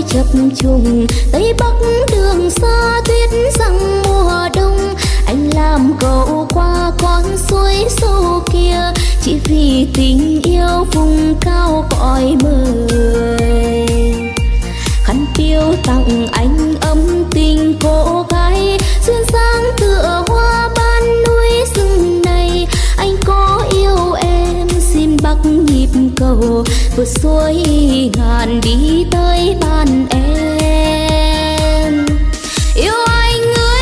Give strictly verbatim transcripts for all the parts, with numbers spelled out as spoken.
chập trùng. Tây Bắc đường xa tuyết răng mùa đông, anh làm cậu qua con suối sâu kia, chỉ vì tình yêu vùng cao cõi mời. Khăn piêu tặng anh ấm tình cô gái, duyên dáng tựa hoa ban núi rừng này. Anh có yêu em xin bắc nhịp cầu, vượt suối ngàn đi tới ban em. Yêu anh người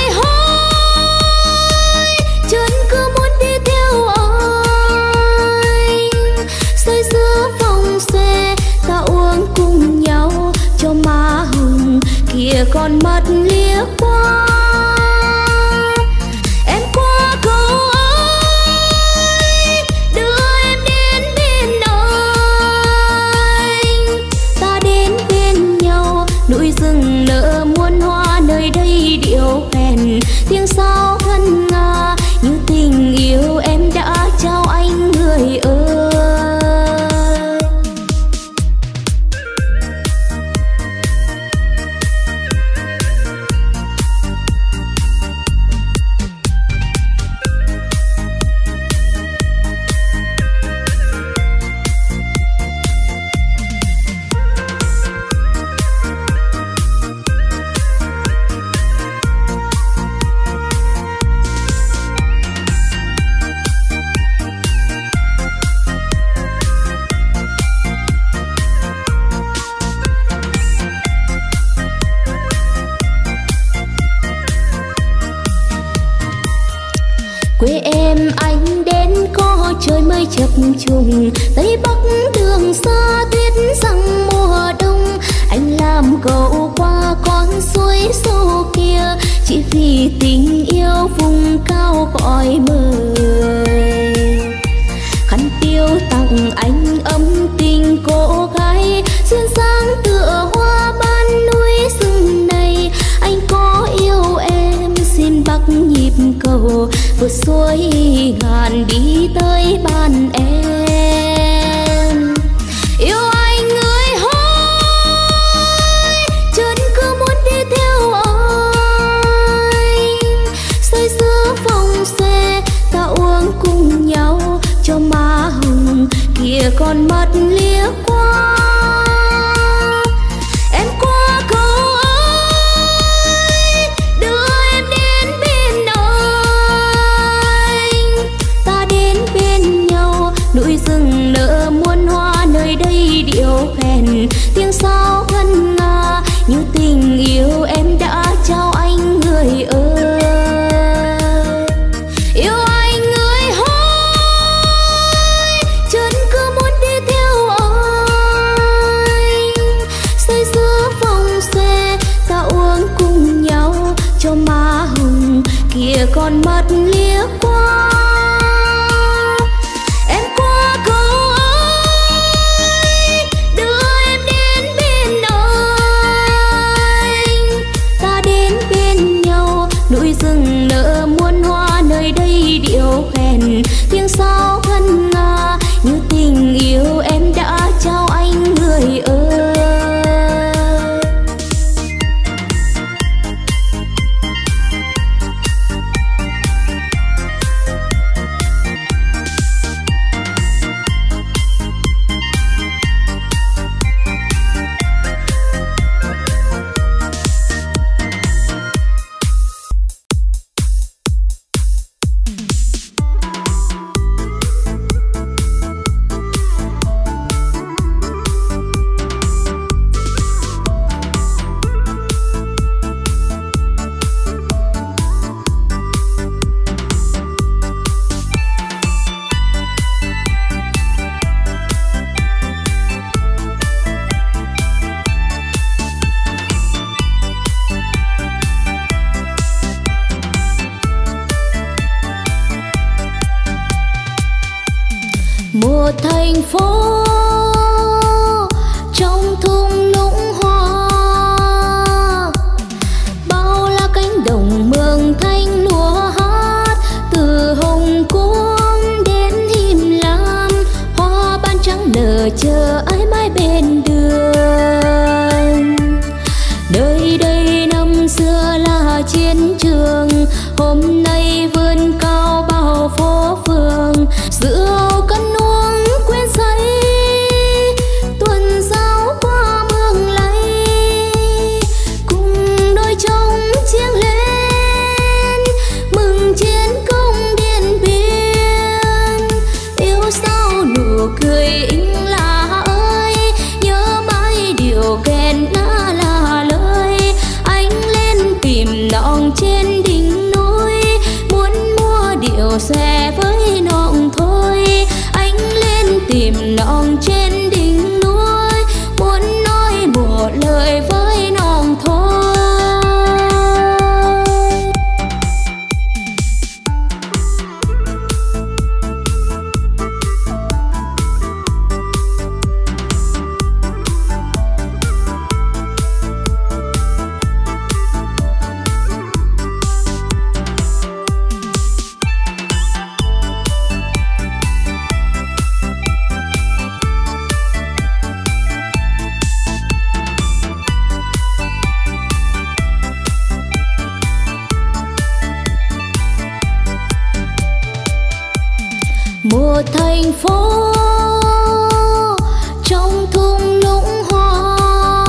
hỡi, chân cứ muốn đi theo anh. Say giữa vòng xe ta uống cùng nhau, cho má hồng kia con mắt liếc qua. Em qua cầu ơi, đưa em đến bên anh. Ta đến bên nhau, núi rừng nở muôn hoa, nơi đây điệu hẹn tiếng sao ngân nga, như tình yêu em đã trao anh người ơi. Quê em anh đến có trời mây chập trùng. Tây Bắc đường xa tuyết răng mùa đông, anh làm cậu qua con suối sâu kia, chỉ vì tình yêu vùng cao cõi mời. Khăn piêu tặng anh ấm tình cô gái, duyên dáng tựa hoa ban núi rừng này. Anh có yêu em xin bắc nhịp cầu, vượt suối ngàn đi tới ban em. Yêu anh người hỡi, chân cứ muốn đi theo anh. Say giữa vòng xe ta uống cùng nhau, cho má hồng kia con mắt liếc qua. Em qua cầu ơi, đưa em đến bên anh. Ta đến bên nhau, núi rừng nở muôn hoa, nơi đây điệu hẹn tiếng sao ngân nga, như tình yêu em đã trao anh người ơi. Yêu anh người hỡi, chân cứ muốn đi theo anh. Say giữa vòng xe ta uống cùng nhau, cho má hồng kia con mắt liếc qua. Em qua cầu ơi, đưa em đến bên anh. Ta đến bên nhau, núi rừng nở muôn hoa, nơi đây điệu hẹn tiếng sao ngân nga, như tình yêu em đã trao anh người ơi. Một thành phố trong thung lũng hoa, bao la cánh đồng mường thanh lúa hát. Từ hồng cung đến him lam, hoa ban trắng nở chờ ai mãi bên đường. chiến trường, hôm nay vươn cao bao phố phường, rượu cân uống quên say, tuần giáo qua mương lay, cùng đôi trống chiêng lên mừng chiến công Điện Biên. Yêu sao nụ cười ính lá ơi, nhớ mãi điều kèn đã là lời. Anh lên tìm nọng trên đỉnh núi, muốn mua điệu xe với nọng thôi. Anh lên tìm nọng trên đỉnh núi, muốn nói một lời với nọng thôi. Một thành phố trong thung lũng hoa,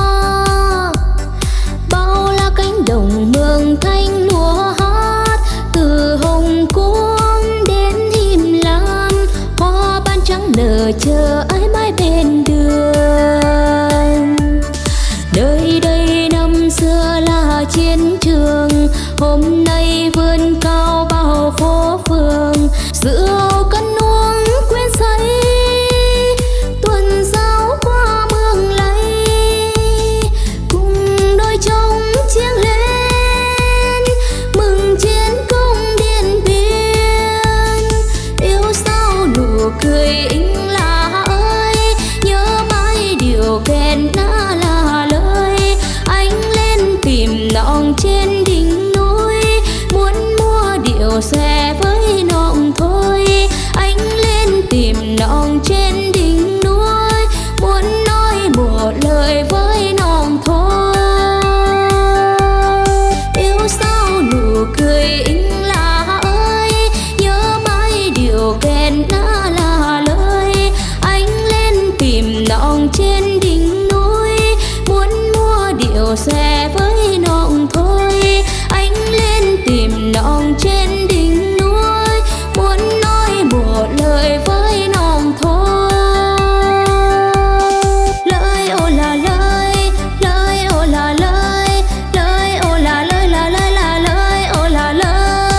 bao la cánh đồng mường thanh lúa hát. Từ hồng cuông đến him lam, hoa ban trắng nở chờ ai mãi bên đường. Nơi đây năm xưa là chiến trường, hôm nay vươn cao bao phố phường, rượu cân uống quên say, tuần giáo qua mương lay, cùng đôi trống chiêng lên mừng chiến công Điện Biên. Yêu sao nụ cười ính lá ơi, nhớ mãi điều kèn đã là lời. Anh lên tìm nọng trên đỉnh núi, muốn mua điệu xe với nọng thôi. Anh lên tìm nọng trên đỉnh núi, muốn nói một lời với nọng thôi. Yêu sao nụ cười ính lá ơi, nhớ mãi điều kèn đã là lời. Anh lên tìm nọng trên đỉnh núi, muốn mua điệu xe với nọng thôi. Anh lên tìm nọng trên đỉnh núi, muốn nói một lời với nọng thôi. Lời ô là lời, lời ô là lời, lời ô là lời, là lời là lời ô là lời.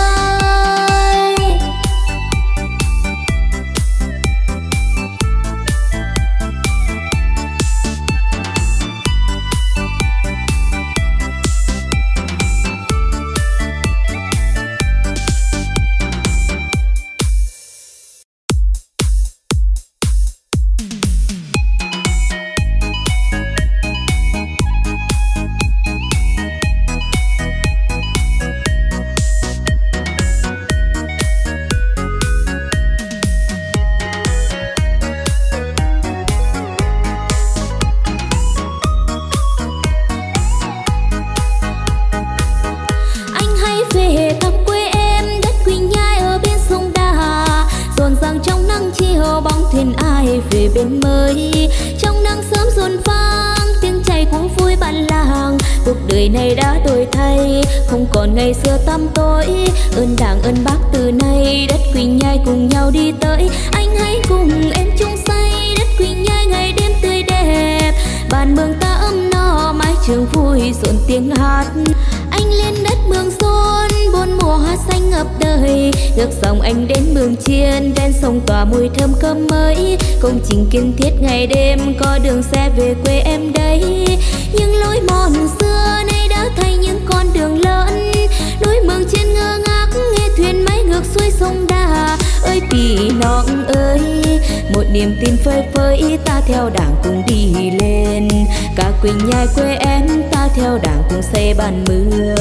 Thuyền ai về bên mới, trong nắng sớm rộn vang tiếng chày cũng vui bản làng. Cuộc đời này đã đổi thay, không còn ngày xưa tăm tối. Ơn Đảng ơn Bác từ nay, đất Quỳnh Nhai cùng nhau đi tới. Anh hãy cùng em chung say, đất Quỳnh Nhai ngày đêm tươi đẹp. Bàn mường ta ấm no, mái trường vui rộn tiếng hát. Anh lên đất Mường Xôn, bốn mùa hoa xanh ngập đời. Ngược dòng anh đến Mường Chiên, ven sông tỏa mùi thơm cơm mới. Công trình kiên thiết ngày đêm, có đường xe về quê em đây. Nhưng lối mòn xưa nay đã thành những con đường lớn. Núi Mường Chiên ngơ ngác nghe thuyền máy ngược xuôi sông Đà. Ơi Pì Nọng ơi, một niềm tin phơi phới, ta theo Đảng cùng đi lên. Cả Quỳnh Nhai quê em, ta theo Đảng cùng xây bàn mưa.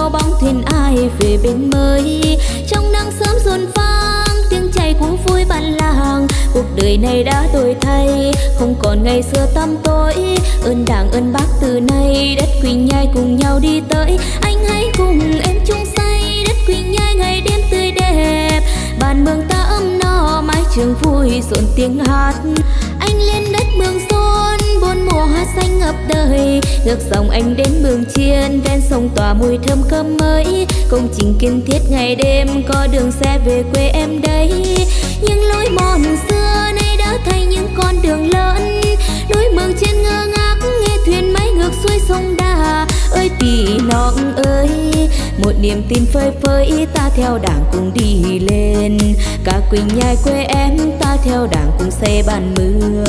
theo bóng thuyền ai về bên mới. Trong nắng sớm rộn vang tiếng chày cú vui bản làng. Cuộc đời này đã đổi thay, không còn ngày xưa tăm tối. Ơn Đảng ơn Bác từ nay, đất Quỳnh Nhai cùng nhau đi tới. Anh hãy cùng em chung say, đất Quỳnh Nhai ngày đêm tươi đẹp. Bàn mường ta ấm no, mái trường vui rộn tiếng hát. Anh lên đất Mường Xôn, bốn mùa hoa xanh ngập đời. Ngược dòng anh đến Mường Chiên, ven sông tỏa mùi thơm cơm mới. Công trình kiên thiết ngày đêm, có đường xe về quê em đây. Những lối mòn xưa nay đã thay những con đường lớn. Núi Mường Chiên ngơ ngác nghe thuyền máy ngược xuôi sông Đà. Ơi Pì Nọng ơi, một niềm tin phơi phới, ta theo Đảng cùng đi lên. Cả Quỳnh Nhai quê em, ta theo Đảng cùng xây bàn mưa.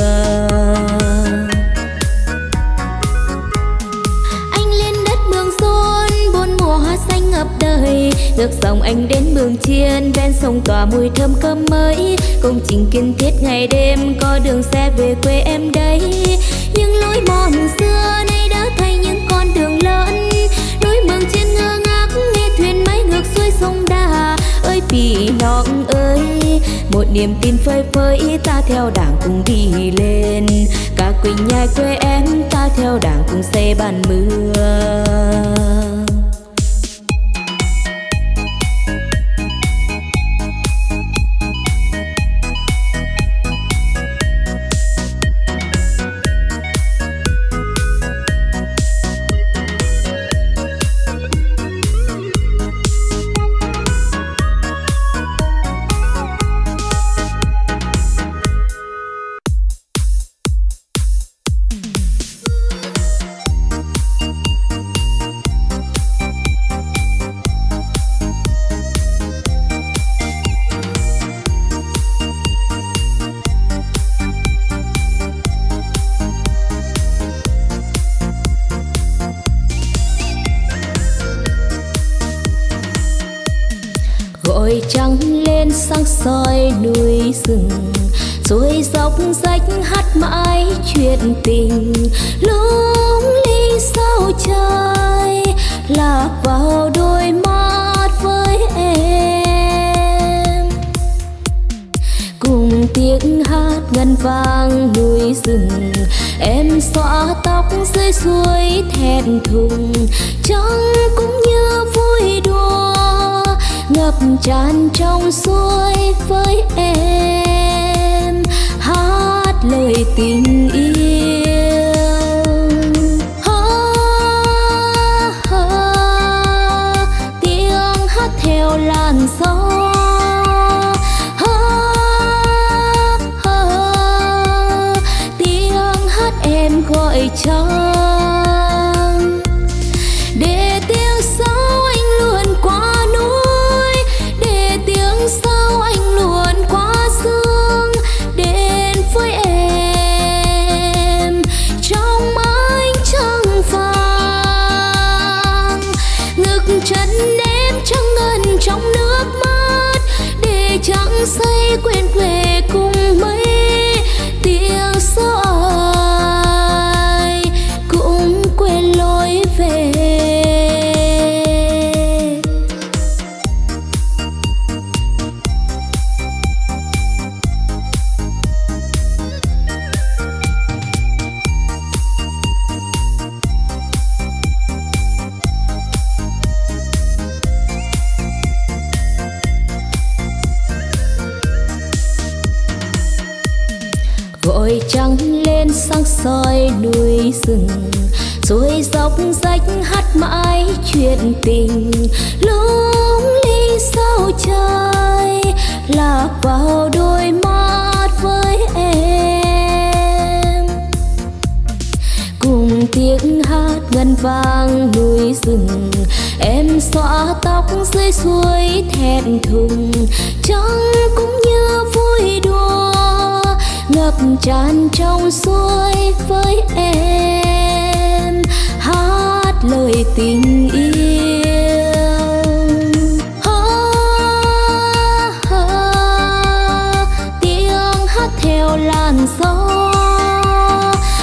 Anh lên đất Mường Xôn, bốn mùa hoa xanh ngập đời. Ngược dòng anh đến Mường Chiên, ven sông tỏa mùi thơm cơm mới. Công trình kiên thiết ngày đêm, có đường xe về quê em đây. Những lối mòn xưa nay đã thay những con đường lớn. Núi Mường Chiên ngơ ngác nghe thuyền máy ngược xuôi sông Đà. Ơi Pì Nọng ơi, một niềm tin phơi phới, ta theo Đảng cùng đi lên. Cả Quỳnh Nhai quê em, ta theo Đảng cùng xây bàn mưa. Trăng lên sáng soi núi rừng, rồi dốc rách hát mãi chuyện tình. Lung linh sao trời lạc vào đôi mắt với em. Cùng tiếng hát ngân vang núi rừng, em xõa tóc dưới suối thẹn thùng. Trăng cũng như vui đùa ngập tràn trong suối với em, hát lời tình yêu. Ha, ha, tiếng hát theo làn gió. Ha, ha, tiếng hát em gọi trăng. Để tiếng sáo anh luôn qua núi, để tiếng sáo anh luôn qua sương, đến với em trong ánh trăng vàng. Ngực chân em trắng ngân trong nước mắt, để trắng say quên quê cùng mây. Tiếng sáo ai cũng quên lối về. Gọi trăng lên sáng soi núi rừng, rồi dốc rách hát mãi chuyện tình. Lung linh sao trời lạc vào đôi mắt với em. Cùng tiếng hát ngân vang núi rừng, em xõa tóc dưới suối thẹn thùng. Trăng cũng như vui đùa ngập tràn trong suối với em, hát lời tình yêu. Ha, ha, tiếng hát theo làn gió.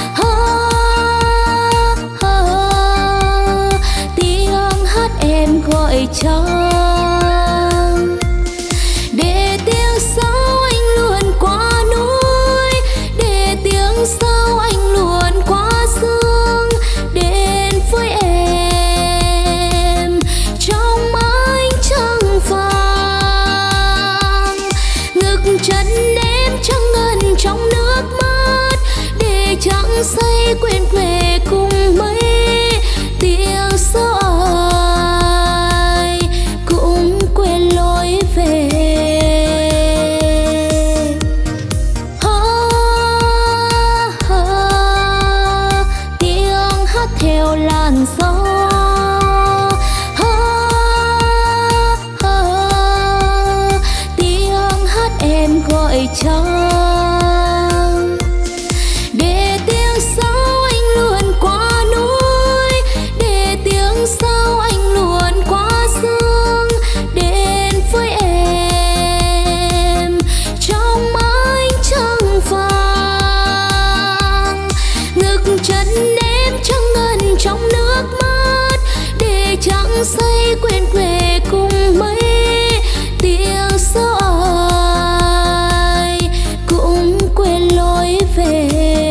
Ha, ha, tiếng hát em gọi trăng. Để tiếng sáo anh luôn qua núi, để tiếng sáo anh luôn qua sương, đến với em trong ánh trăng vàng. Ngực chân em trắng ngần trong nước mắt, để trắng say quên quê cùng mấy tiếng sáo ai cũng quên lối về. Ha, ha, tiếng hát theo làn gió. Ha, ha, tiếng hát em gọi trăng. Để tiếng sáo anh luôn qua núi, để tiếng sáo anh luôn qua sương, đến với em trong ánh trăng vàng. Ngực chân em trắng ngần trong nước mắt, để trắng say quên quê cùng mấy tiếng sáo ai cũng quên lối về.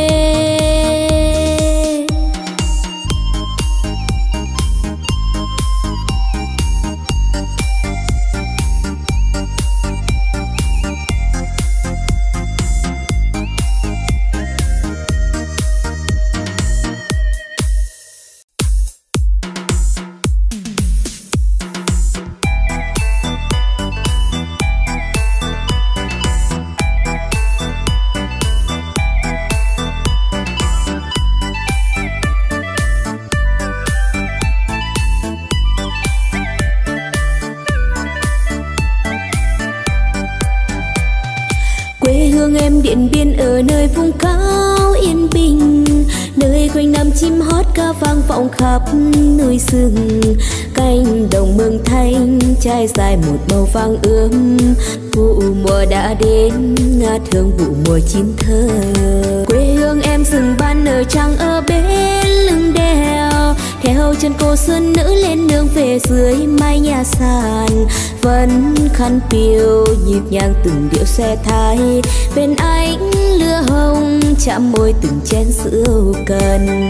Quê hương em Điện Biên ở nơi vùng cao yên bình, nơi quanh năm chim hót ca vang vọng khắp núi rừng. Cánh đồng mường thanh trải dài một màu vàng ươm, vụ mùa đã đến ngát hương vụ mùa chín thơ. Quê hương em rừng ban nở trăng ở bên lưng đèo, theo chân cô xuân nữ lên nương về dưới mái nhà sàn. Vẫn khăn piêu nhịp nhàng từng điệu xe thái, bên ánh lửa hồng chạm môi từng chén rượu cần.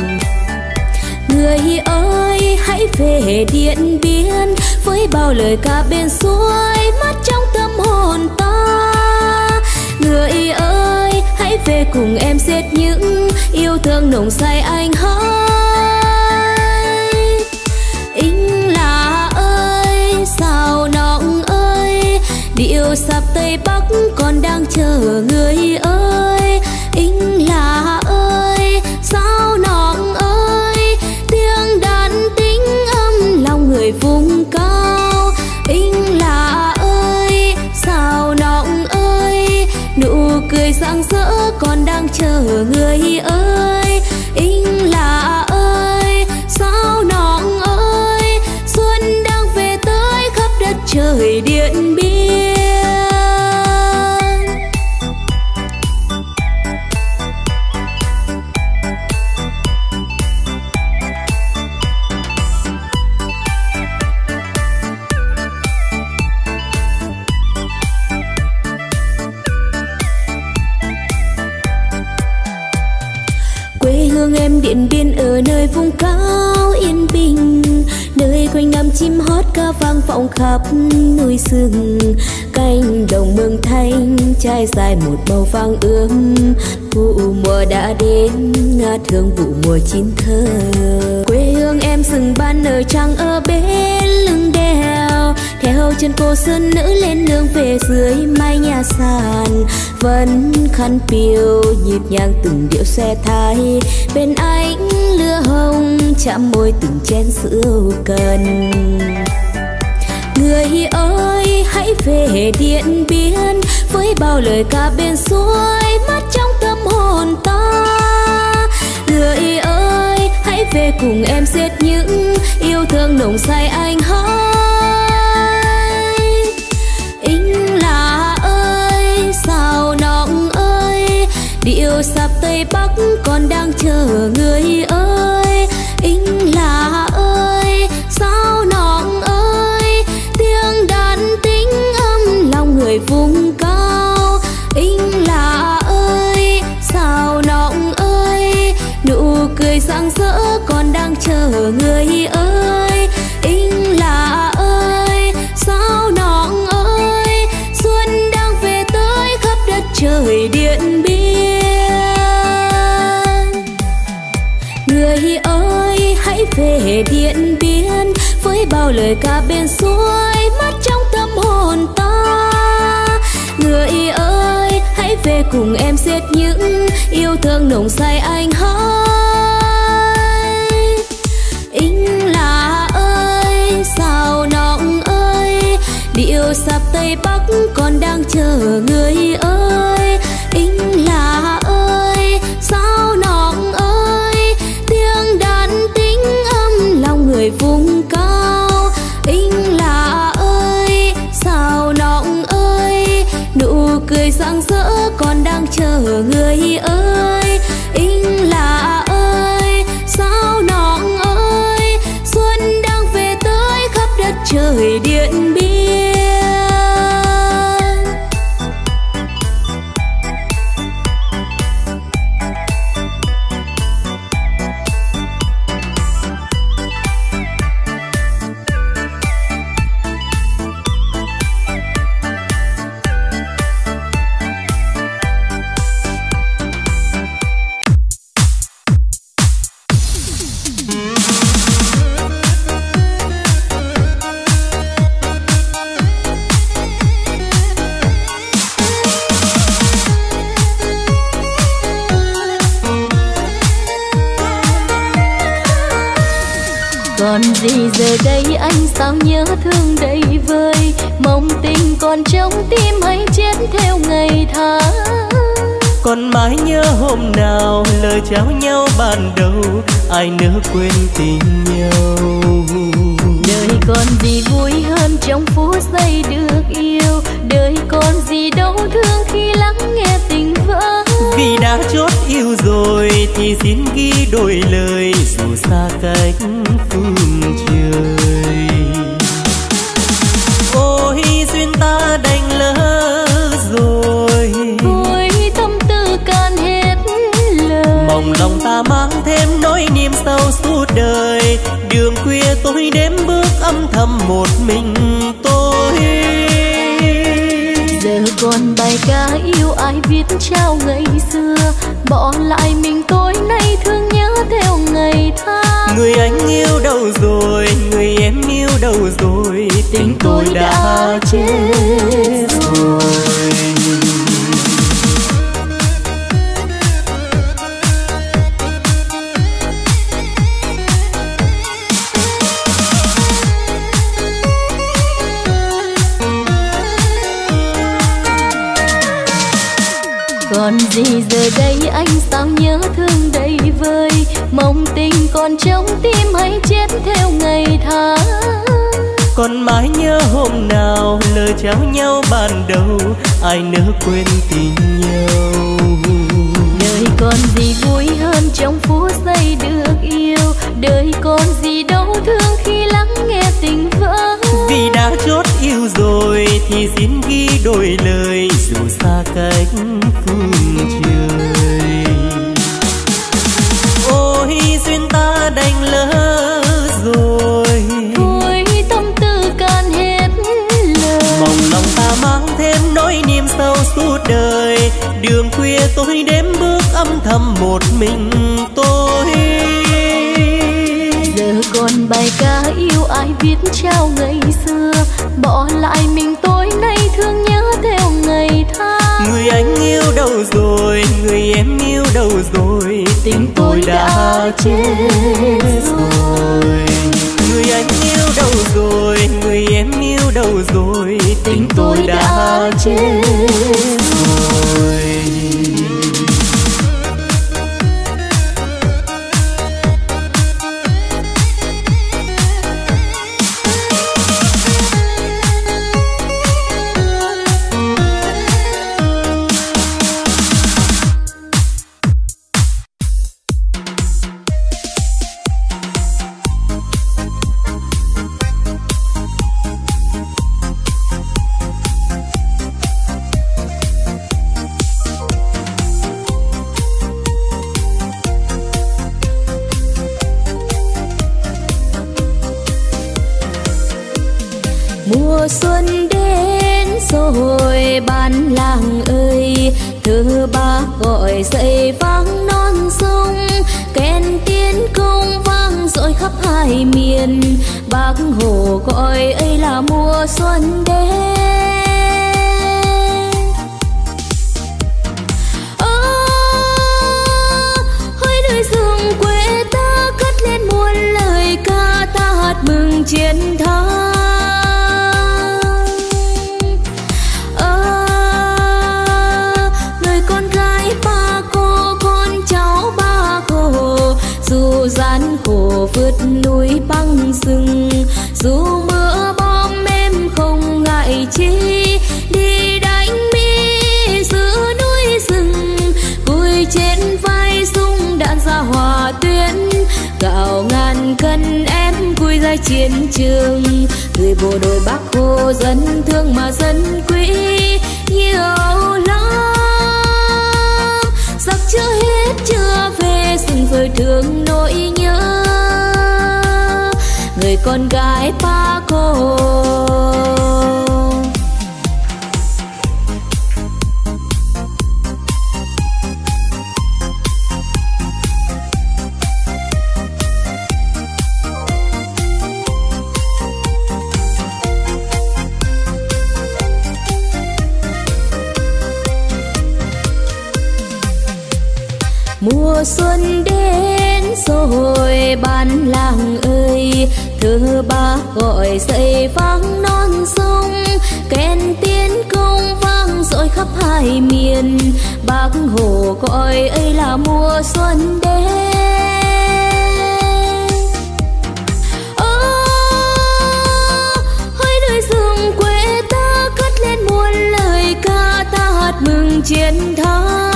Người ơi hãy về Điện Biên, với bao lời ca bên suối mắt trong tâm hồn ta. Người ơi hãy về cùng em dệt những yêu thương nồng say anh hỡi. Ính là ơi sao nọng ơi, điệu sạp Tây Bắc còn đang chờ người ơi. Ính là ơi sao nọng ơi, tiếng đàn tính âm lòng người vùng cao. Ính là ơi sao nọng ơi, nụ cười rạng rỡ còn đang chờ người ơi. Ính là ơi sao nọng ơi, xuân đang về tới khắp đất trời Điện Biên. Quê hương em Điện Biên ở nơi vùng cao yên bình, nơi quanh năm chim hót ca vang vọng khắp núi rừng. Cánh đồng mường thanh trải dài một màu vàng ươm, vụ mùa đã đến ngát hương vụ mùa chín thơ. Quê hương em rừng ban nở trăng ở bên lưng đèo, theo chân cô xuân nữ lên nương về dưới mái nhà sàn. Vẫn khăn piêu nhịp nhàng từng điệu xe thái, bên ánh lửa hồng chạm môi từng chén rượu cần. Người ơi hãy về Điện Biên, với bao lời ca bên suối mắt trong tâm hồn ta. Người ơi hãy về cùng em dệt những yêu thương nồng say anh hỡi. Ính là ơi sao nọng ơi, điệu sạp Tây Bắc còn đang chờ người ơi. Ính là ơi sao nọng ơi, người ơi. Anh là ơi sao nọng ơi, xuân đang về tới khắp đất trời Điện Biên. Người ơi hãy về Điện Biên với bao lời ca bên suối mắt trong tâm hồn ta. Người ơi hãy về cùng em dệt những yêu thương nồng say anh hỡi. Anh là ơi sao nọng ơi, điệu sạp Tây Bắc còn đang chờ người ơi. Anh là ơi sao nọng ơi, tiếng đàn tính âm lòng người vùng cao. Anh là ơi sao nọng ơi, nụ cười rạng rỡ còn đang chờ người ơi. Anh là ơi sao nọng ơi, xuân đang về tới khắp đất trời Điện Biên. Còn gì giờ đây anh sao nhớ thương đầy vơi, mong tình còn trong tim hay chết theo ngày tháng. Còn mãi nhớ hôm nào lời trao nhau ban đầu, ai nỡ quên tình nhau. Đời còn gì vui hơn trong phút giây được yêu, đời còn gì đau thương khi lắng nghe tình vỡ. Vì đã chót yêu rồi thì xin ghi đôi lời, dù xa cách phương trời. Ôi duyên ta đành lỡ rồi, thôi tâm tư can hết lời. mong lòng ta mang thêm nỗi niềm sâu suốt đời, đường khuya tôi đêm bước âm thầm một mình tôi. Giờ còn bài ca yêu ai viết trao ngày xưa, bỏ lại mình tôi nay thương nhớ theo ngày tháng. Người anh yêu đâu rồi, người em yêu đâu rồi, tình tôi đã chết rồi. Còn gì giờ đây anh sao nhớ thương đầy vơi, mong tình còn trong tim hay chết theo ngày tháng. Còn mãi nhớ hôm nào lời trao nhau ban đầu, ai nỡ quên tình nhau. Đời còn gì vui hơn trong phút giây được yêu, đời còn gì đau thương khi lắng nghe tình vỡ. Vì đã chót yêu rồi thì xin ghi đôi lời, dù xa cách phương trời. Ôi duyên ta đành lỡ rồi, thôi tâm tư can hết lời. mong lòng ta mang thêm nỗi niềm sâu suốt đời, đường khuya tôi đêm bước âm thầm một mình tôi. Giờ còn bài ca yêu ai viết trao ngày xưa, bỏ lại mình tôi nay thương nhớ theo ngày tháng. Người anh yêu đâu rồi, người em yêu đâu rồi, tình tôi đã chết rồi. Người anh yêu đâu rồi, người em yêu đâu rồi, tình tôi đã chết rồi. Mùa xuân đến rồi bản làng ơi, thơ bác gọi dậy vang non sông, kèn tiến công vang dội khắp hai miền. Bác Hồ gọi ấy là mùa xuân đến. Ơ hỡi nơi rừng quê ta cất lên muôn lời ca, ta hát mừng chiến thắng. Dù gian khổ vượt núi băng rừng, dù mưa bom em không ngại chi, đi đánh Mỹ giữa núi rừng, vui trên vai súng đạn ra hòa tuyến. Gạo ngàn cân em vui ra chiến trường, người bộ đội Bác Hồ dân thương mà dân quý nhiều lắm. Giặc chưa hết chưa về rừng rồi thương nỗi nhớ người con gái Bác Hồ. Mùa xuân đến rồi bản làng ơi, thơ bác gọi dậy vang non sông, kèn tiến công vang dội khắp hai miền. Bác Hồ gọi ấy là mùa xuân đến. Ơ hỡi nơi rừng quê ta cất lên muôn lời ca, ta hát mừng chiến thắng.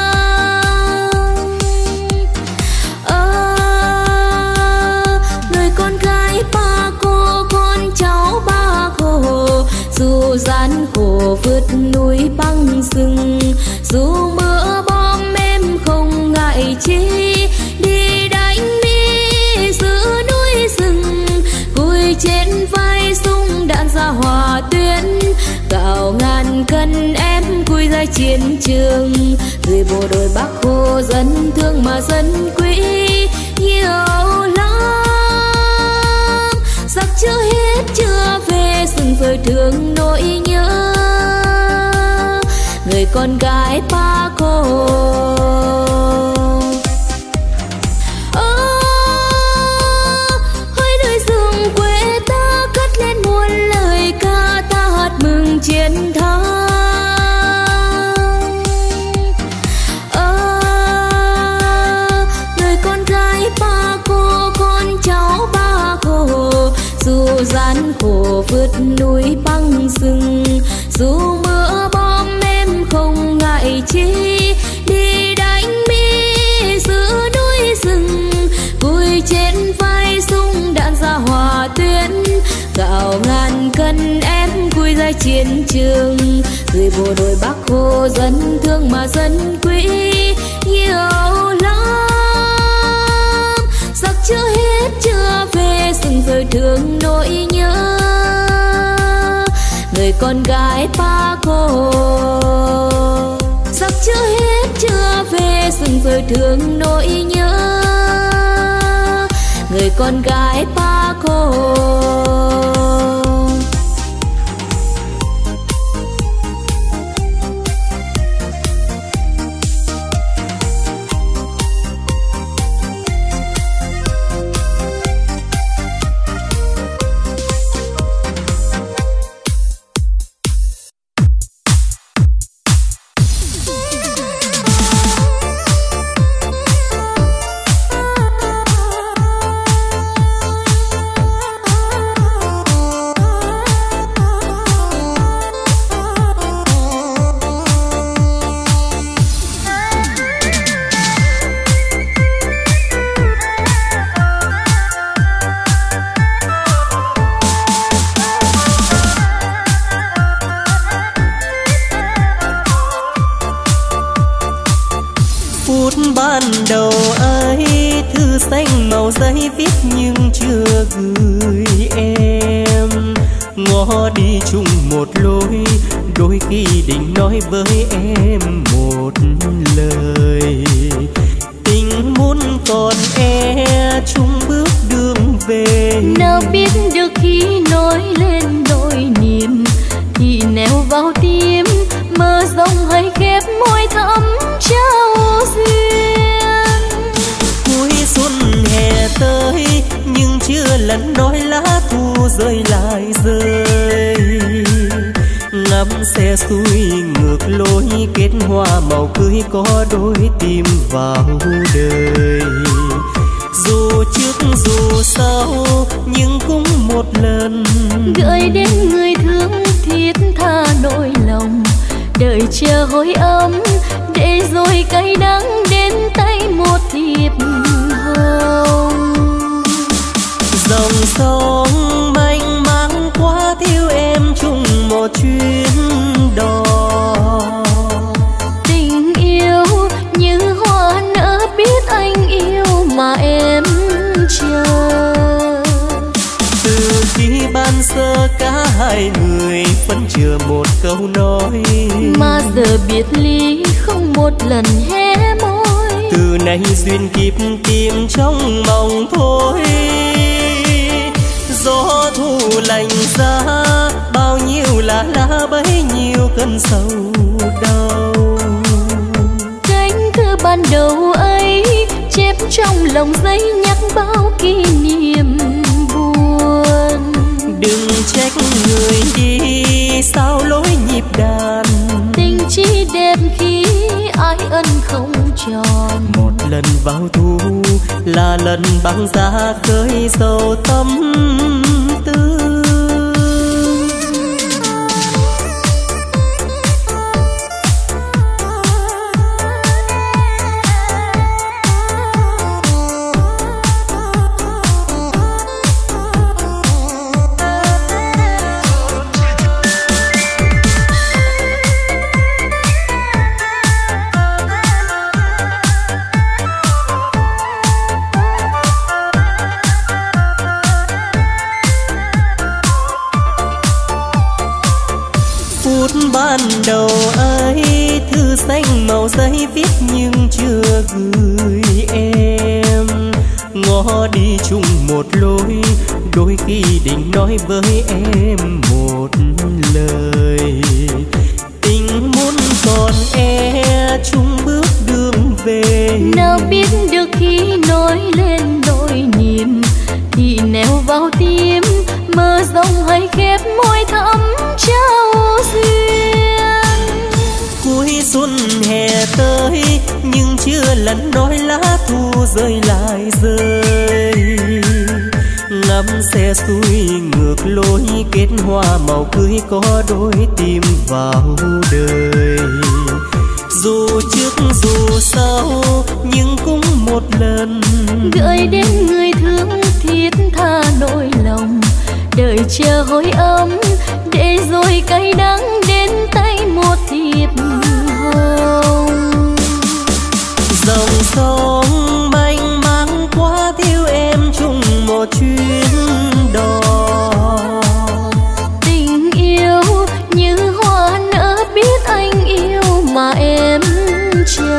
Dù gian khổ vượt núi băng rừng, dù mưa bom em không ngại chi, đi đánh Mỹ giữa núi rừng, vui trên vai súng đạn ra hòa tuyến. Gạo ngàn cân em vui ra chiến trường, người bộ đội Bác Hồ dân thương mà dân quý nhiều lắm. Giặc chưa hết chưa về rừng rồi thương nỗi nhớ người con gái Bác Hồ. Ơ hỡi nơi rừng quê ta cất lên muôn lời ca, ta hát mừng chiến thắng. Ơ người con gái Bác Hồ, con cháu Bác Hồ, dù gian khổ vượt núi băng rừng, dù mưa bom em không ngại chi, đi đánh Mỹ giữa núi rừng, vui trên vai súng đạn ra hòa tuyến. Gạo ngàn cân em vui ra chiến trường, người bộ đội Bác Hồ dân thương mà dân quý nhiều lắm. Giặc chưa hết chưa về rừng rồi thương nỗi nhớ người con gái Bác Hồ. Giặc chưa hết chưa về rừng rồi thương nỗi nhớ người con gái Bác Hồ. ban đầu ấy thư xanh màu giấy viết nhưng chưa gửi em. ngó đi chung một lối, đôi khi định nói với em một lời. Tình muốn còn e chung bước đường về, nào biết được khi nói lên nỗi niềm thì neo vào tim, mơ rộng hay khép môi thắm trao duyên. Cuối xuân hè tới nhưng chưa lần nói lá thu rơi lại rơi, ngắm xe xuôi ngược lối kết hoa màu cưới có đôi tim vào đời. Dù trước dù sau nhưng cũng một lần gửi đến người thương thiết tha nỗi lòng, đợi chờ hồi ấm để rồi cay đắng đến tay một thiệp hồng. Dòng sông mênh mang qua thiếu em chung một chuyến đò. Tình yêu như hoa nở biết anh yêu mà em chờ. Từ khi ban sơ cả hai người vẫn chưa một câu nói, mà giờ biệt ly không một lần hé môi. Từ nay duyên kiếp tìm trong mong thôi. Gió thu lạnh giá bao nhiêu lá lá bấy nhiêu cơn sầu đau. Cánh thư ban đầu ấy chép trong lòng giấy nhắc bao kỷ niệm buồn. Đừng trách người đi sao lối nhịp đàn, tình chỉ đẹp khi ai ân không tròn. Một lần vào thu là lần băng giá khơi sâu tâm tư. Ban đầu ấy thư xanh màu giấy viết nhưng chưa gửi em, ngó đi chung một lối, đôi khi định nói với em một lời. Tình muốn còn e chung bước đường về, nào biết được khi nói lên nỗi niềm thì neo vào tim, mơ rộng hay khép môi thắm trao duyên. Cuối xuân hè tới nhưng chưa lần nói lá thu rơi lại rơi, ngắm xe xuôi ngược lối kết hoa màu cưới có đôi tim vào đời. Dù trước dù sau nhưng cũng một lần gửi đến người thương thiết tha nỗi lòng, đợi chờ hồi ấm để rồi cay đắng đến tay một thiệp hồng. Dòng sông mênh mang qua thiếu em chung một chuyến đò. Tình yêu như hoa nở biết anh yêu mà em chờ.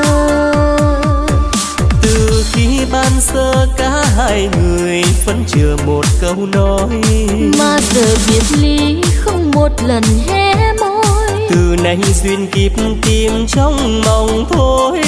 Từ khi ban sơ cả hai người vẫn chưa một câu nói, mà giờ biệt ly không một lần hé môi. Từ nay duyên kiếp tìm trong mong thôi.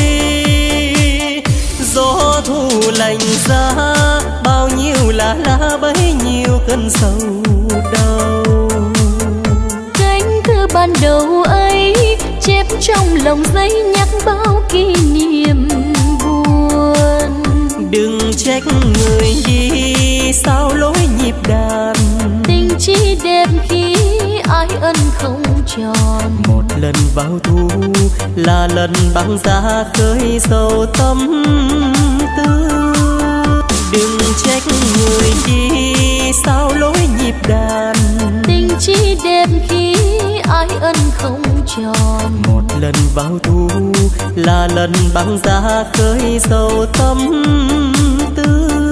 Gió thu lạnh giá bao nhiêu lá lá bấy nhiêu cơn sầu đau. Cánh thư ban đầu ấy chép trong lòng giấy nhắc bao kỷ niệm buồn. Đừng trách người đi sao lối nhịp đàn, tình chỉ đẹp khi ai ân không tròn. Một lần vào thu là lần băng giá khơi sâu tâm tư. Đừng trách người đi sao lối nhịp đàn, tình chỉ đẹp khi ai ân không tròn. Một lần vào thu là lần băng giá khơi sâu tâm tư.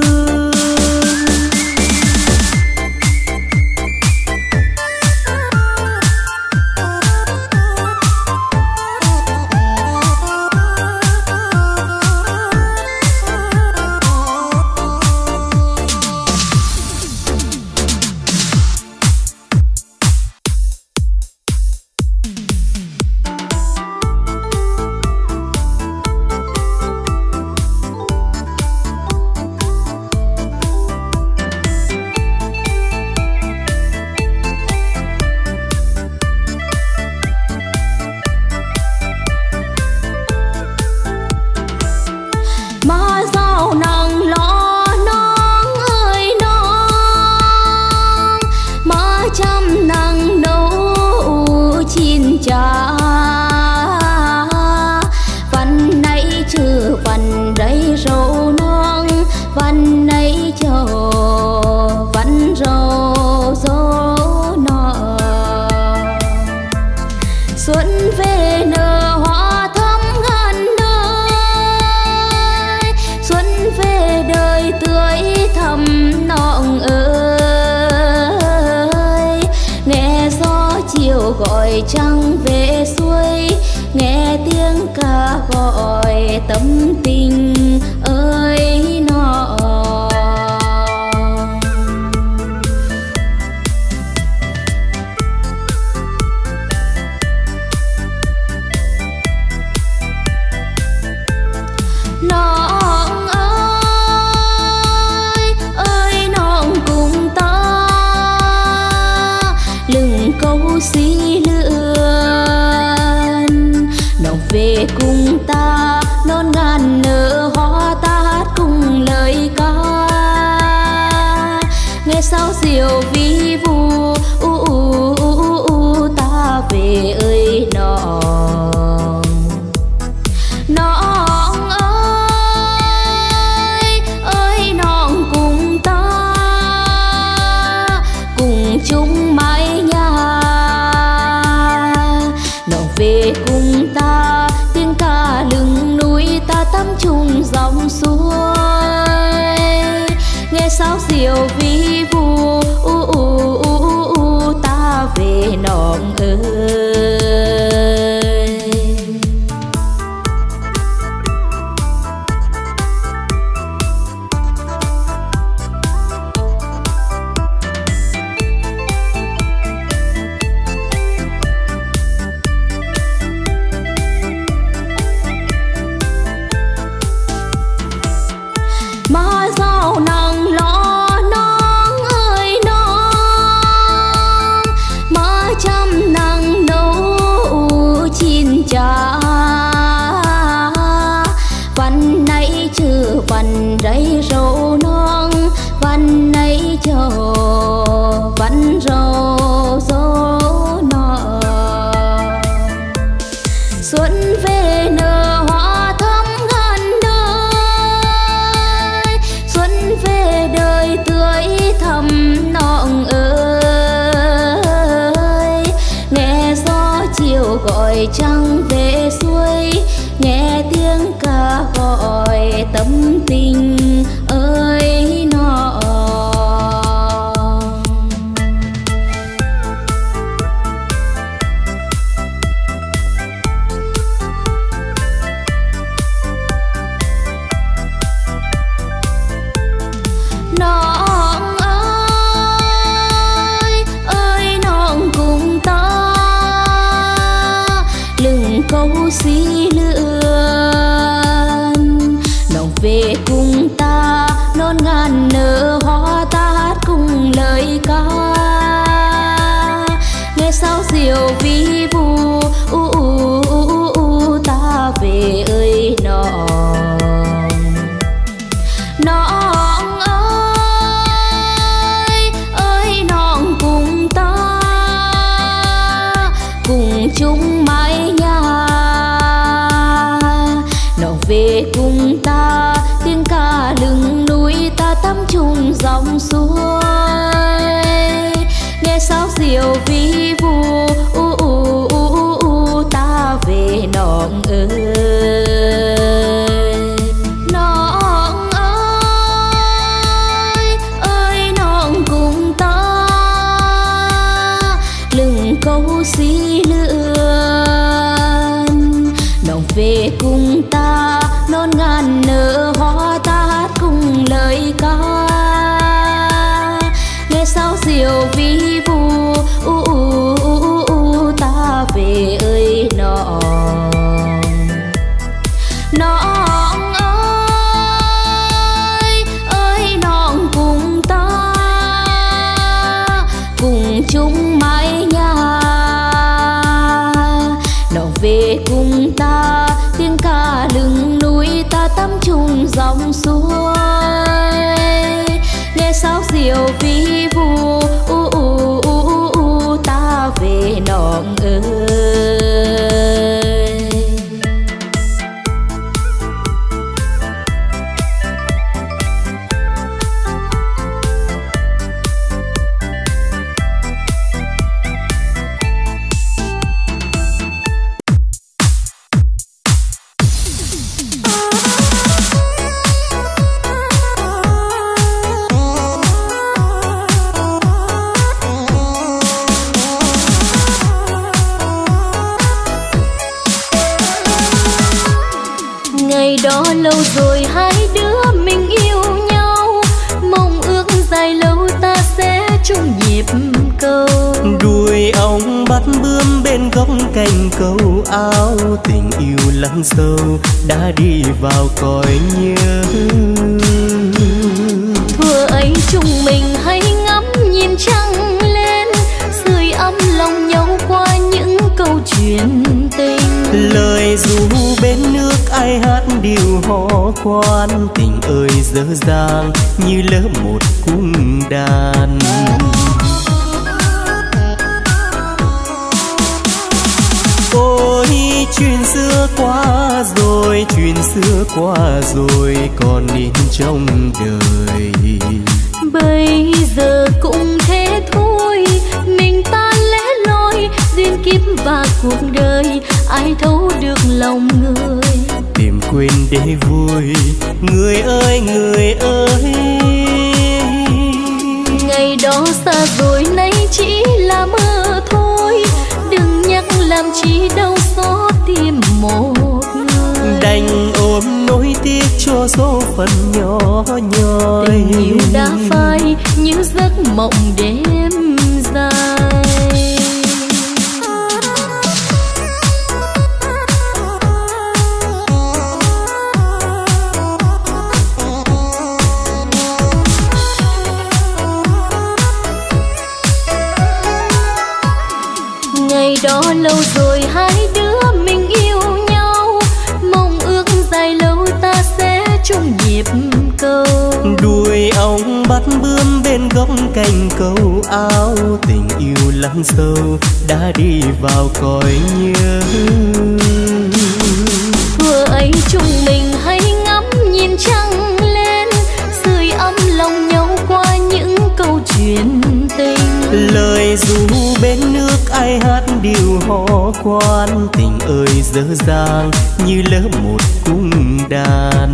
gọi trăng về xuôi, nghe tiếng ca gọi tâm tình ơi nọ. Nọng ơi ơi nọng cùng ta lừng câu xí lượn, nọng về cùng ta non ngàn nở hoa ta hát cùng lời ca, nghe sao diệu vi vu u u u u ta về ơi nọ. Nọng ơi ơi nọng cùng ta cùng chung mái nhà, nọng về cùng ta tiếng ca lưng núi ta tắm chung dòng suối, nghe sao diệu vi vu u u u u ta về nọng ơi. Má rau nắng lo nắng ơi nắng, má chăm nắng nấu chín trà,วันnày chưaวันrây râu non,วันnày chờวันrâu râu nọ. Xuân về nở hoa thắm ngàn đời, xuân về đời tươi thắm nọng ơi, nghe gió chiều gọi trăng về xuôi, nghe tiếng ca gọi tâm tình ơi nọ. Nọng ơi ơi nọng cùng ta lừng câu xí lượn, nọng về cùng ta non ngàn nở hoa ta hát cùng lời ca, nghe sao diệu vi vu u u u u ta về ơi nọ. Nọng ơi ơi nọng cùng ta cùng chung mái nhà, nọng về cùng ta tiếng ca lưng núi ta tắm chung dòng suối, nghe sao diệu vi vu u u u u ta về nọng ơi. Nọng ơi ơi nọng cùng ta lừng câu xí lượn, nọng về cùng ta non ngàn nở hoa ta hát cùng lời ca, nghe sao diệu vi vu u u u u ta về ơi nọ. Nọng ơi ơi nọng cùng ta cùng chung mái nhà, nọng về cùng ta tiếng ca lưng núi ta tắm chung dòng suối, nghe sao diệu vi vu u u u u ta về nọng ơi. lâu rồi hai đứa mình yêu nhau, mong ước dài lâu ta sẽ chung nhịp cầu. Đuôi ong bắt bướm bên góc cành cầu áo, tình yêu lắng sâu đã đi vào cõi nhớ. Thuở ấy chúng mình hay ngắm nhìn trăng lên, sưởi ấm lòng nhau qua những câu chuyện tình. Lời ru bên nước ai hát điều hò khoan, tình ơi dở dang như lỡ một cung đàn. Ôi chuyện xưa qua rồi, chuyện xưa qua rồi còn in trong đời. Bây giờ cũng thế thôi, mình ta lẻ loi, duyên kiếp và cuộc đời ai thấu được lòng người. Tìm quên để vui, người ơi người ơi. Ngày đó xa rồi nay chỉ là mơ thôi, đừng nhắc làm chi đau xót tim một người. Đành ôm nỗi tiếc cho số phận nhỏ nhoi. Tình yêu đã phai như giấc mộng đêm dài. Ngày đó lâu rồi hai đứa mình yêu nhau, mong ước dài lâu ta sẽ chung nhịp cầu. Đuôi ong bắt bướm bên góc cành cầu áo, tình yêu lắng sâu đã đi vào cõi nhớ. Thuở ấy chúng mình hay ngắm nhìn trăng lên, sưởi ấm lòng nhau qua những câu chuyện tình. Lời ru bên nước ai hát điều hò khoan, tình ơi dở dang như lỡ một cung đàn.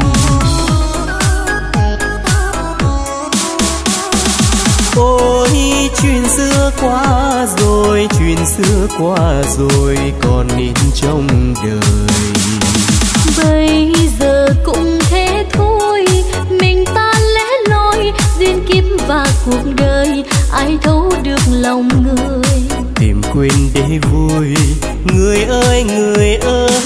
Ôi chuyện xưa qua rồi, chuyện xưa qua rồi còn in trong đời. Bây giờ cũng thế thôi, mình ta lẻ loi, duyên kiếp và cuộc đời ai thấu được lòng người. Tìm quên để vui, người ơi người ơi.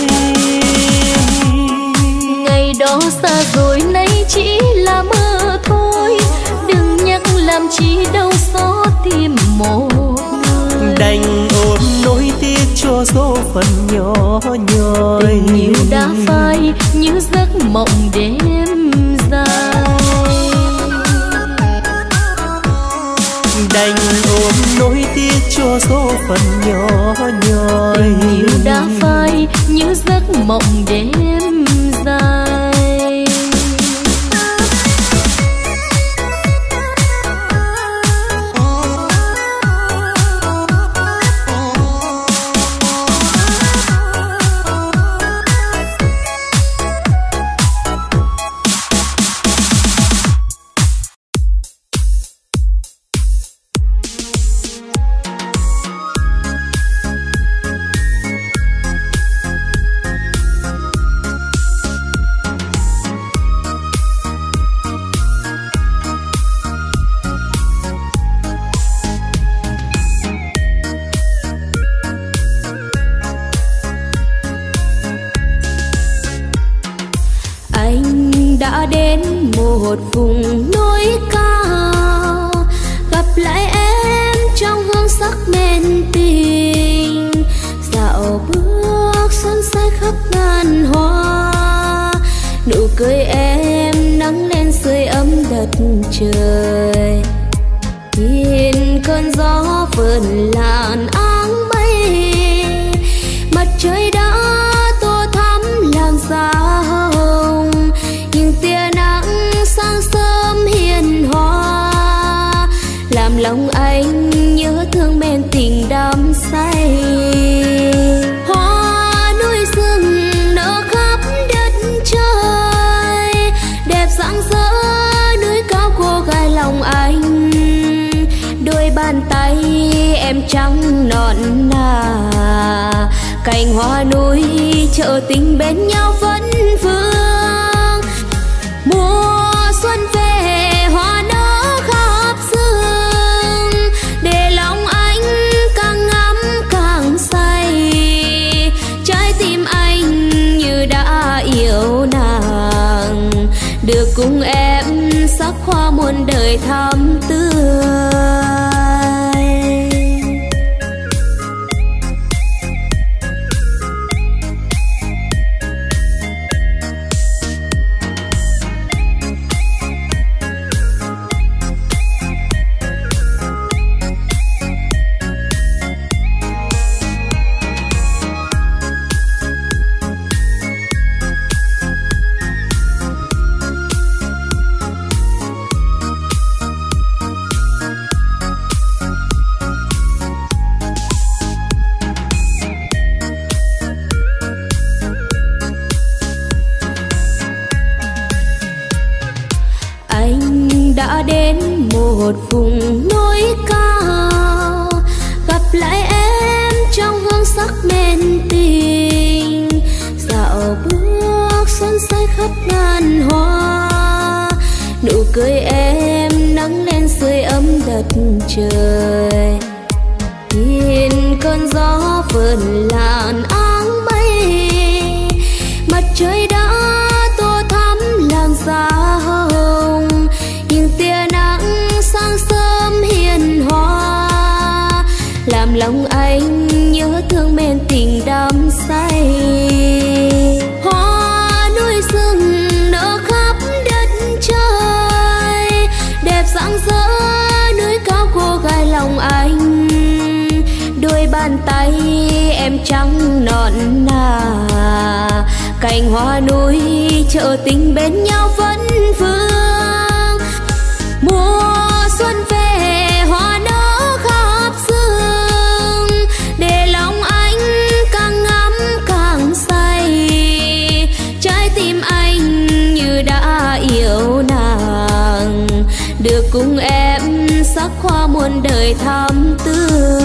Ngày đó xa rồi nay chỉ là mơ thôi, đừng nhắc làm chi đau xót tim một người. Đành ôm nỗi tiếc cho số phận nhỏ nhoi. Tình yêu đã phai như giấc mộng đêm dài. Đành ôm nỗi tiếc cho số phận nhỏ nhoi. Tình yêu đã phai như giấc mộng đêm dài. Đã đến một vùng núi cao, gặp lại em trong hương sắc men tình. Dạo bước sunset khắp ngàn hoa, nụ cười em nắng lên sưởi ấm đất trời. Nhìn cơn gió vườn làn áng mây, mặt trời đã tô thắm làm sao hồng. Những tia nắng sáng sớm hiền hòa, làm lòng anh nhớ thương men tình đắm say. Hoa núi rừng nở khắp đất trời, đẹp rạng rỡ núi cao cô gái lòng anh. Đôi bàn tay em trắng nõn nà, cành hoa núi chợ tình bên nhau vẫn vương. hoa muôn đời thắm tươi. Đã đến một vùng núi cao, gặp lại em trong hương sắc men tình, dạo bước xuân say khắp ngàn hoa. Nụ cười em nắng lên sưởi ấm đất trời, nhìn cơn gió vườn làn áng mây. Mặt trời đã tô thắm làn da hồng, những tia nắng sáng sớm hiền hòa, làm lòng anh nhớ thương men tình đắm say. Hoa núi rừng nở khắp đất trời, đẹp rạng rỡ núi cao cô gái lòng anh. Đôi bàn tay em trắng nõn nà, cành hoa núi chợ tình bên nhau vẫn vương. Mùa xuân về hoa nở khắp rừng, để lòng anh càng ngắm càng say. Trái tim anh như đã yêu nàng, được cùng em sắc hoa muôn đời thắm tươi.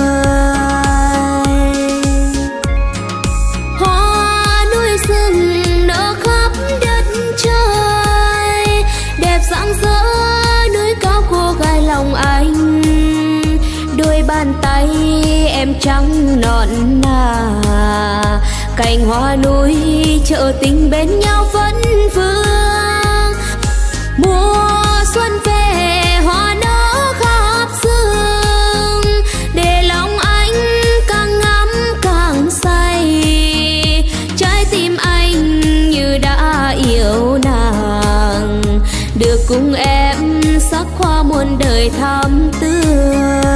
Hoa núi rừng nở khắp đất trời, đẹp rạng rỡ núi cao cô gái lòng anh. Đôi bàn tay em trắng nõn nà, cành hoa núi chợ tình bên nhau vẫn vương. Mùa xuân về hoa nở khắp rừng, để lòng anh càng ngắm càng say. Trái tim anh như đã yêu nàng, được cùng em sắc hoa muôn đời thắm tươi.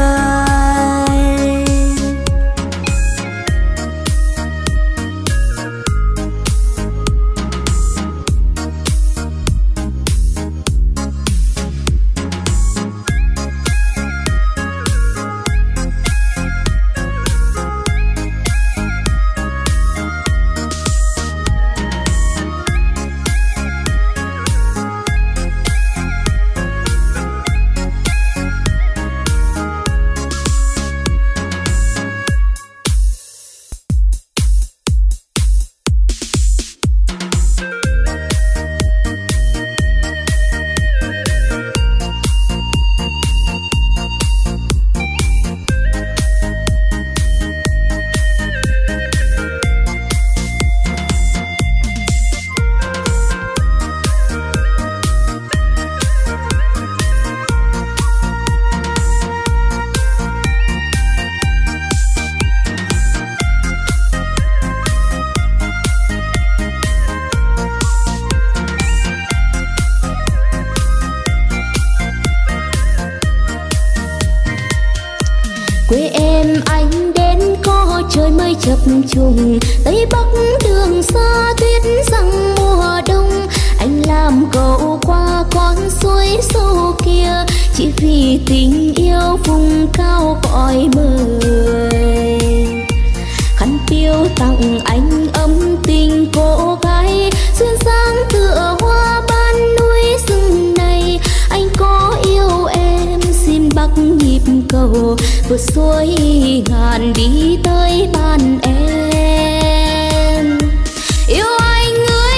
quê em anh đến có trời mây chập trùng, tây bắc đường xa tuyết răng mùa đông. Anh làm cậu qua con suối sâu kia, chỉ vì tình yêu vùng cao cõi mười. Khăn piêu tặng anh ấm tình cô gái, duyên dáng tựa hoa ban núi rừng này. Anh có yêu em xin bắc nhịp cầu, vượt suối ngàn đi tới ban em. Yêu anh người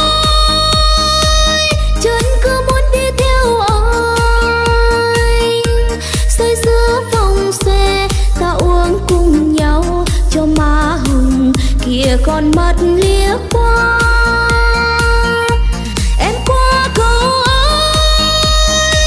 hỡi, chân cứ muốn đi theo anh. Say giữa vòng xe ta uống cùng nhau, cho má hồng kia con mắt liếc qua. Em qua cầu ơi,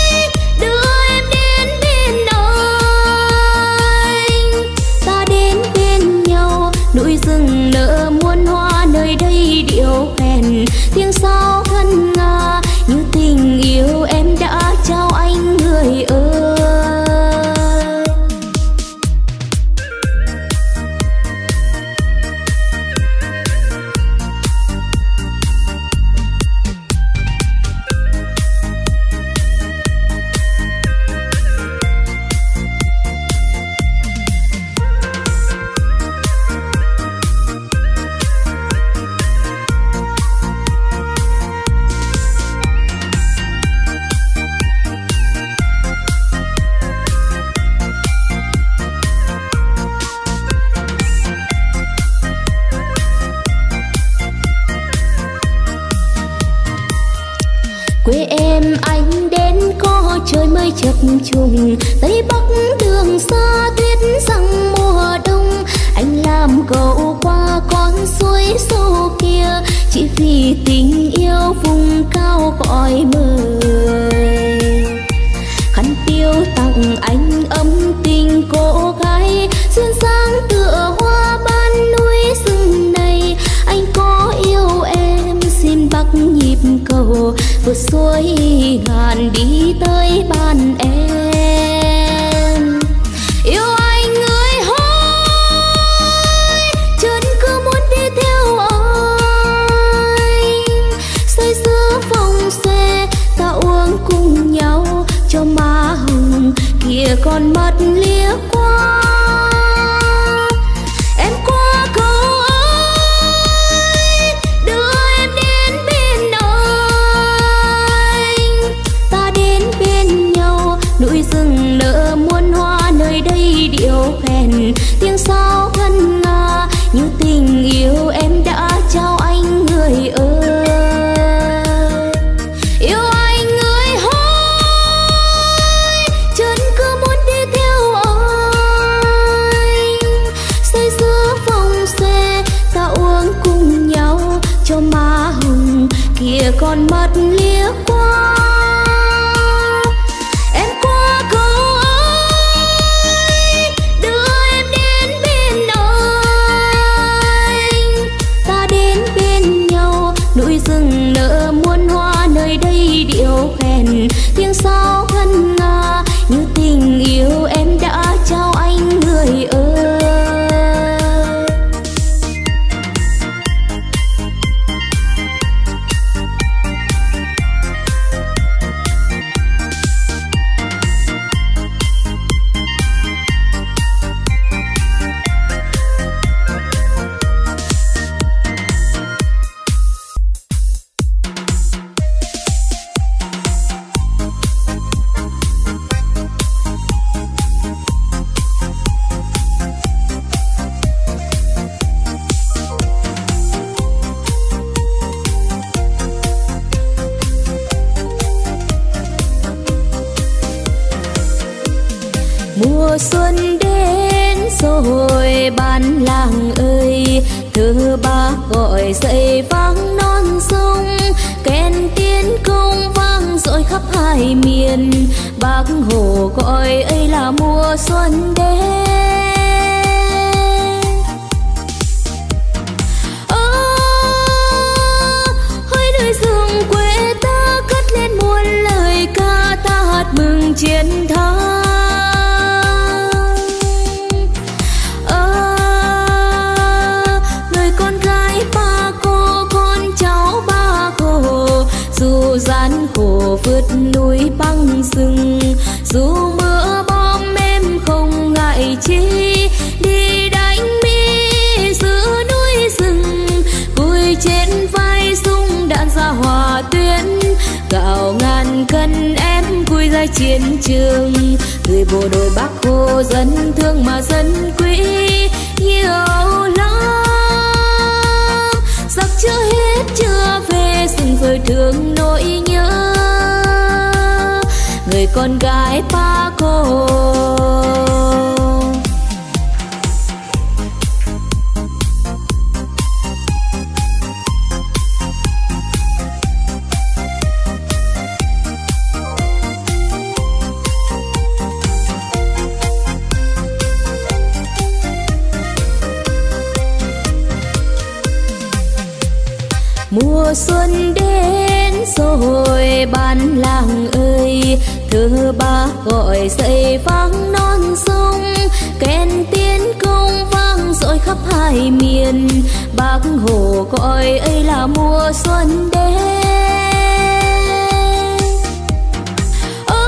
trời mới chập trùng, tây bắc đường xa tuyết răng mùa đông. Anh làm cầu qua con suối sâu kia, chỉ vì tình yêu vùng cao cõi mời. Khăn tiêu tặng anh ấm tình cô gái, duyên dáng tựa hoa ban núi rừng này. Anh có yêu em xin bắc nhịp cầu, vượt suối ngàn đi tới ban em. Yêu anh ơi hỡi, chân cứ muốn đi theo anh. Say sưa vòng xe ta uống cùng nhau, cho má hồng kia con mắt liếc qua. Em qua cầu ơi, đưa em đến bên anh. Ta đến bên nhau, núi rừng nở muôn hoa, nơi đây điệu khen tiếng sáo ngân nga. Như tình yêu em đã trao anh người ơi. Yêu anh ơi hỡi, chân cứ muốn đi theo anh. Say sưa vòng xe ta uống cùng nhau, cho má hồng kia con mắt liếc qua. Em qua cầu ơi, đưa em đến bên anh. Ta đến bên nhau, núi rừng nở muôn hoa, nơi đây điệu khen tiếng sáo ngân nga. Như tình yêu em đã trao anh người ơi. Mùa xuân đến rồi bản làng ơi, thơ bác gọi dậy vang non sông. Kèn tiến công vang dội khắp hai miền, bác hồ gọi ấy là mùa xuân đến. Ơ hỡi nơi rừng quê ta, cất lên muôn lời ca ta hát mừng chiến thắng. Dù gian khổ vượt núi băng rừng, dù mưa bom em không ngại chi. Đi đánh mi giữa núi rừng, vui trên vai súng đạn ra hòa tuyến. Gạo ngàn cân em vui ra chiến trường, người bộ đội Bác Hồ dân thương mà dân quý nhiều lắm. Giặc chưa hết chưa về, rừng rồi thương nỗi nhớ người con gái Bác Hồ. Mùa xuân đến rồi bản làng ơi, thơ bác gọi dậy vang non sông. Kèn tiến công vang dội khắp hai miền, bác hồ gọi ấy là mùa xuân đến. Ơ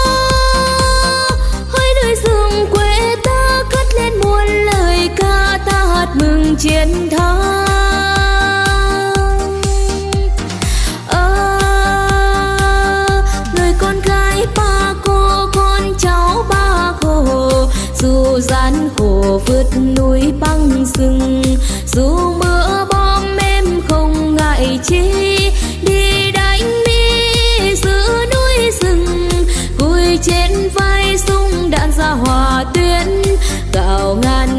hỡi nơi rừng quê ta, cất lên muôn lời ca ta hát mừng chiến thắng. Dù gian khổ vượt núi băng rừng, dù mưa bom em không ngại chi. Đi đánh mi giữa núi rừng,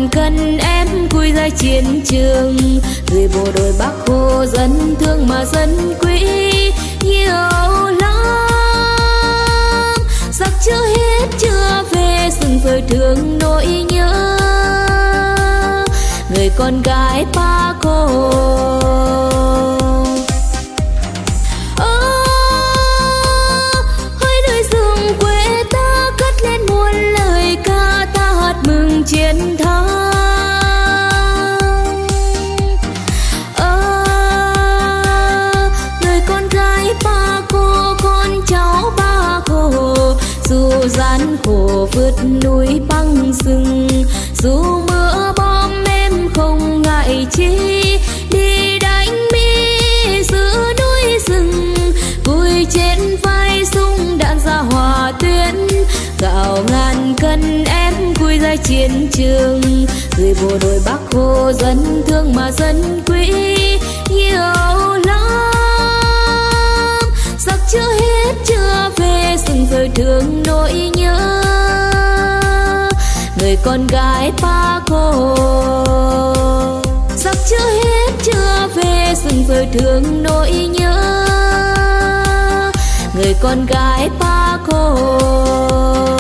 ngàn cân em cùi ra chiến trường, người bộ đội Bác Hồ dân thương mà dân quý nhiều lắm. Giặc chưa hết chưa về sừng rồi thương nỗi nhớ, người con gái Bác Hồ. Chiến thắng à, người con gái Bác Hồ, con cháu Bác Hồ, dù gian khổ vượt núi băng rừng, dù mưa bom em không ngại chi, đi đánh Mỹ giữa núi rừng, vui trên vai súng đạn ra hòa tuyến, gạo ngàn cân em cùi ra chiến trường, người bộ đội Bác Hồ dân thương mà dân quý nhiều lắm. Giặc chưa hết chưa về sừng rồi thương nỗi nhớ, người con gái Bác Hồ. Giặc chưa hết chưa về sừng rồi thương nỗi nhớ, người con gái Bác Hồ.